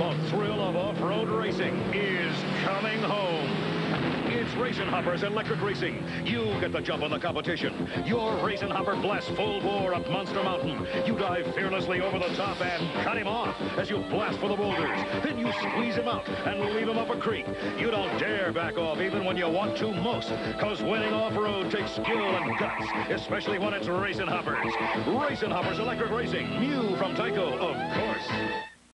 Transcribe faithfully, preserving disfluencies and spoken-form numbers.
The thrill of off-road racing is coming home. It's Racin Hopper's electric racing. You get the jump on the competition. Your Racin Hopper blasts full bore up Monster Mountain. You dive fearlessly over the top and cut him off as you blast for the boulders. Then you squeeze him out and leave him up a creek. You don't dare back off even when you want to most, because winning off-road takes skill and guts, especially when it's Racin Hoppers. Racin Hopper's electric racing, new from Tyco, of course.